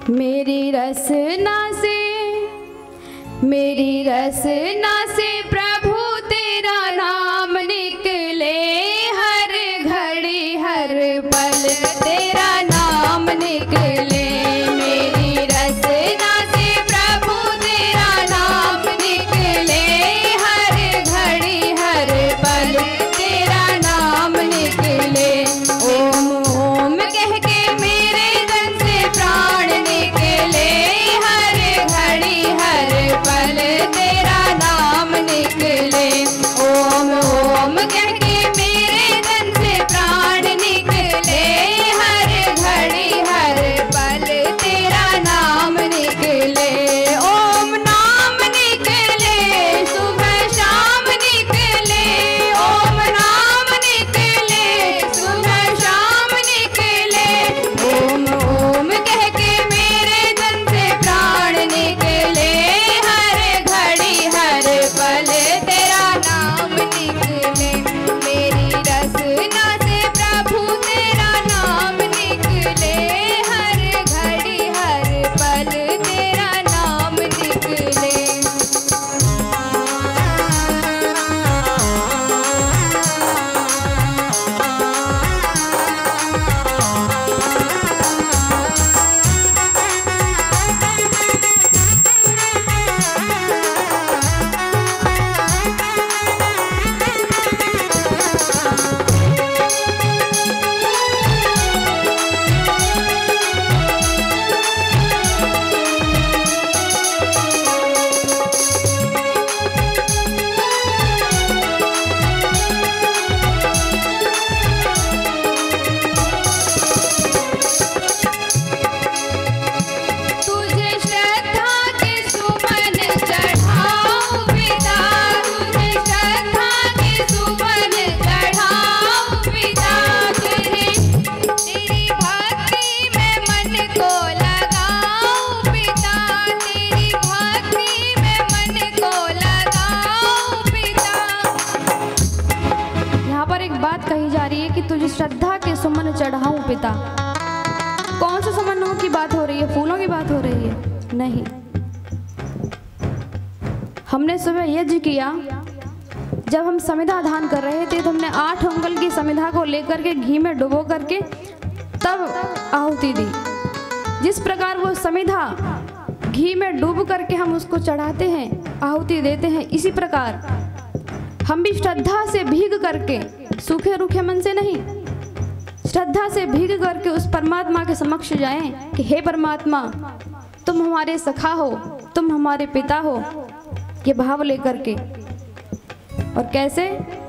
मेरी रसना से प्रभु तेरा नाम निकले, हर घड़ी हर पल तेरा नाम निकले। मेरी रसना से प्रभु तेरा नाम निकले, हर घड़ी हर पल तेरा नाम निकले। ओम ओम कह के मेरे तन से प्राण निकले, हर घड़ी हर पल तेरा नाम निकले। ओम ओम कह के मेरे तन से प्राण निकले, हर घड़ी हर पल तेरा नाम निकले। ओम नाम निकले, सुबह शाम निकले, ओम नाम निकले, सुबह शाम निकले। ओम ओम कह के मेरे तन से प्राण निकले, हर घड़ी हर पल तेरा नाम निकले। मेरी रसना से प्रभु तेरा नाम निकले, हर घड़ी हर पल तेरा नाम निकले। तुझे श्रद्धा के सुमन चढ़ाऊं पिता, तुझे श्रद्धा के सुमन चढ़ाऊं पिता। तेरी भक्ति में मन को लगाऊं पिता, तेरी भक्ति में मन को लगाऊं पिता। यहाँ पर एक बात कही जा रही है कि तुझे श्रद्धा के सुमन चढ़ाऊं पिता। कौन से सुमनों की बात हो रही है? फूलों की बात हो रही है? नहीं। हमने सुबह यज्ञ किया, जब हम समिधा दान कर रहे थे तो हमने 8 अंगुल की समिधा को लेकर के घी में डुबो करके तब आहुति दी। जिस प्रकार वो समिधा घी में डूब करके हम उसको चढ़ाते हैं, आहुति देते हैं, इसी प्रकार हम भी श्रद्धा से भीग करके, सूखे रूखे मन से नहीं, श्रद्धा से भीग करके उस परमात्मा के समक्ष जाएं कि हे परमात्मा, तुम हमारे सखा हो, तुम हमारे पिता हो, ये भाव लेकर के। और कैसे?